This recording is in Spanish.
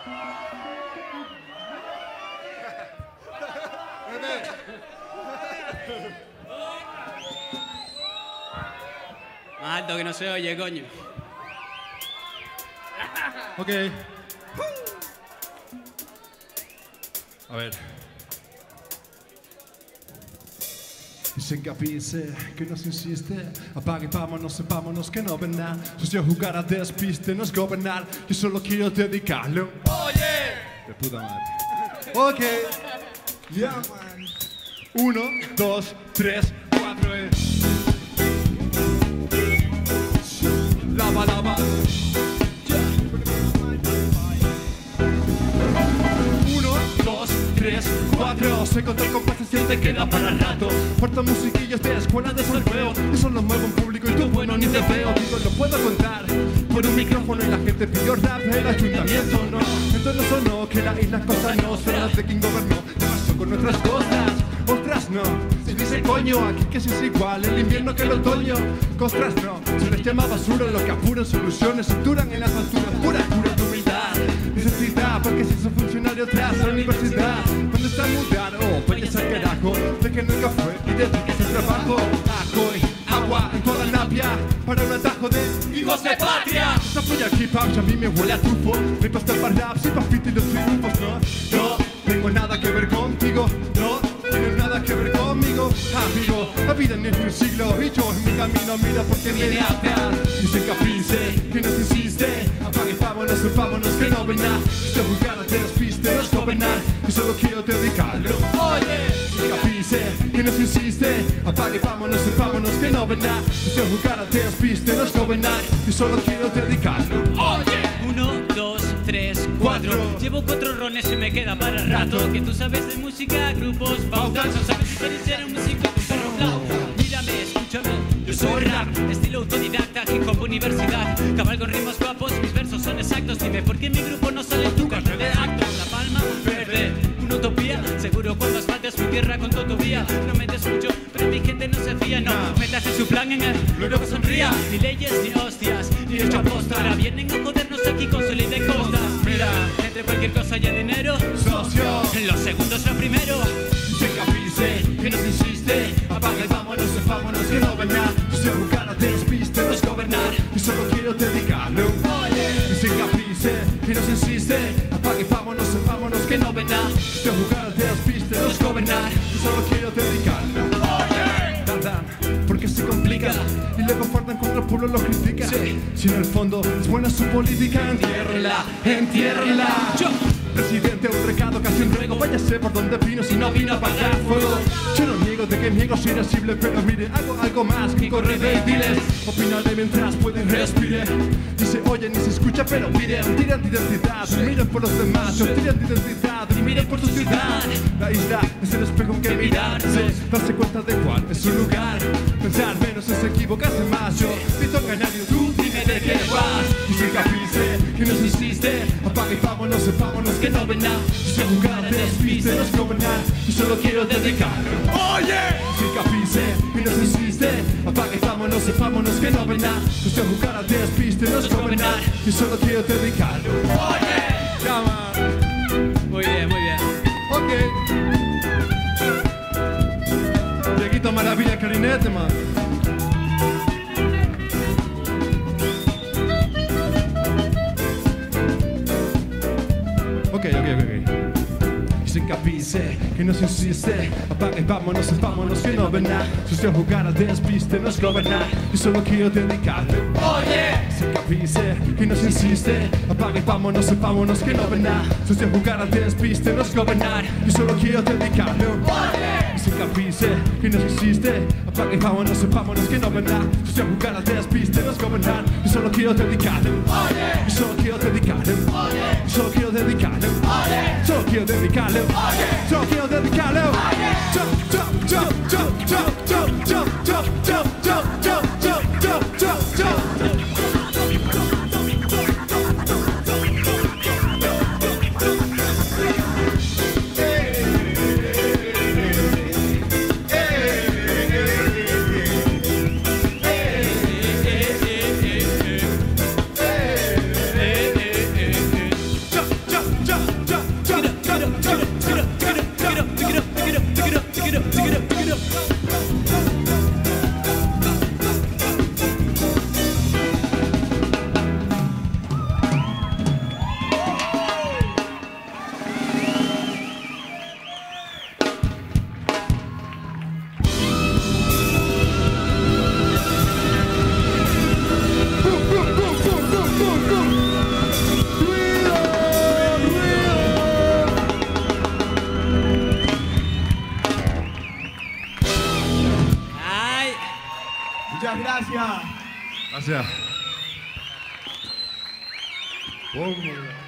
Más alto que no se oye, coño. Ok. A ver. Y se capice, que nos insiste. Apague, vámonos, sepámonos que no ven nada. Sucio jugar a despiste, no es gobernar. Yo solo quiero dedicarlo. Oye. De puta madre. Ok. Ya, man. 1, 2, 3, 4. Lava, lava. 1, 2, 3, 4. Se encontró con complacencia te queda para rato. Puerta musiquillos de escuela de solfeo. Yo solo muevo en público y tú bueno ni te veo. Digo, lo puedo contar por un micrófono y la gente pidió rap. El ayuntamiento no. Entonces no sonó que la isla cosa no será de quien gobernó. ¿Qué pasó con nuestras costas? Ostras no, se dice coño, aquí que sí es igual el invierno que el otoño. Costras no, se les llama basura lo que apuran soluciones, se duran en las alturas, pura cura de humildad. Necesidad, porque si son funcionarios tras la universidad, ¿dónde está mudar? Oh, vayas al carajo, de que nunca fue y dedíquese al trabajo. Ajo y agua en toda Napia, para un atajo de hijos de patria. Esa polla hip hop ya a mí me huele a tufo, me pasta para raps y pa' fit y los triunfos, no tengo nada que ver contigo, no tiene nada que ver conmigo, amigo. La vida no es un siglo y yo en mi camino mira porque viene atrás. Y se capice, que nos insiste. Apague, vámonos que no ven nada. Estoy jugando te despiste, no es gobernar. Y solo quiero dedicarlo. Oye, se capice, que nos insiste. Apague, vámonos que no ven nada. Estoy jugando te despiste, no es gobernar. Y solo quiero dedicarlo. Oye. 1, 2, 3, 4. Llevo 4 rones y me queda para rato. Que tú sabes de música, grupos, pautas. No sabes si quieres ser un músico de un perro blau. Mírame, escúchame, yo soy rap. Estilo autodidacta, hip hop universidad. Cabalgo en ritmos guapos, mis versos son exactos. Dime por qué mi grupo no sale en tu cartel de actos. La palma verde, una utopía. Seguro cuando asfaltes mi tierra con tu autovía. No me des mucho, pero mi gente no se fía. No, metas en su plan en el luego sonría. Ni leyes, ni hostias, ni hecho aposta. Ahora vienen a jodernos aquí con sol y de costas. Mira, entre cualquier cosa y el dinero, socio, los segundos lo primero. Se capice, que nos insiste. Apague, vámonos que no ven nada. Yo sé jugar a despiste, no es gobernar. Y solo quiero dedicarlo. Oye, se capice, que nos insiste. Apague, vámonos que no ven nada. Yo sé jugar a despiste, no es gobernar. Y solo quiero dedicarlo. Oye, tardan, porque se complica. Y luego faltan cuando el pueblo lo critica. Sí. Si en el fondo es buena su política, entiérrela. Yo. Presidente, un recado, casi un ruego. Váyase por donde vino si no vino a apagar fuego. Yo no niego de que niego soy irascible, pero mire, hago algo más que correr y diles. Opinaré mientras pueden respirar. Ni se oye ni se escucha, pero miren, tiran de identidad. Miren por los demás, yo tiran de identidad. Y miren por su ciudad. La isla es el espejo en que mirarse, darse cuenta de cuál es su lugar. Pensar menos es equivocarse más. Yo invito a ganar y tú dime de qué vas. Y si capice, que nos insiste. Apague, vámonos que no ven nada. Si jugar te despiste, no es gobernar. Y solo quiero dedicarlo. Oye, si capice, que nos insiste. Apague, vámonos que no ven nada. Si jugar te despiste, no es gobernar. Y solo quiero dedicarlo. Oye, llama. Muy bien, muy bien. Ok. Dieguito Maravilla, clarinete, man. Ok. Y se capice, que nos insiste. Apague, vámonos que no ven nada. Si usted jugar a despiste, no es gobernar. Y solo quiero dedicarle. Oye, se capice, que nos insiste. Apague, vámonos que no ven nada. Si usted jugar a despiste, no es gobernar. Y solo quiero dedicarle. Oye, se capice, que nos insiste. Apague, vámonos que no ven nada. Si usted jugar a despiste, no es gobernar. Y solo quiero dedicarle. Oye, y solo quiero dedicarle. Oye, y solo quiero dedicarle. Oye, solo quiero dedicarle. Solo quiero dedicarle. Muchas gracias. Gracias. Oh,